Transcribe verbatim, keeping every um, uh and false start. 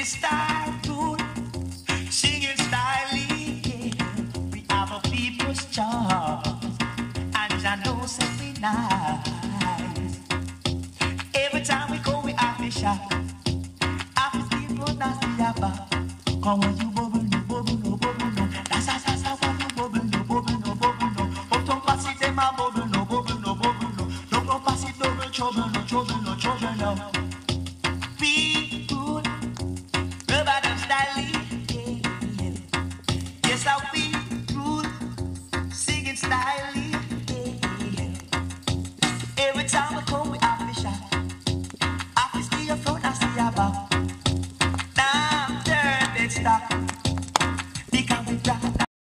style good, singing style, yeah. We have a people's charm, and I know say we nice. Every time we go, we have a shot. Happy people, that's the yaba. Come on, you bubble, no bubble, no bubble, no. That's a that's a one, no bubble, no bubble, no bubble, no. Oh, don't pass it, them a bubble, no bubble, no bubble, no. Don't go pass it, double trouble, no trouble, no trouble, no.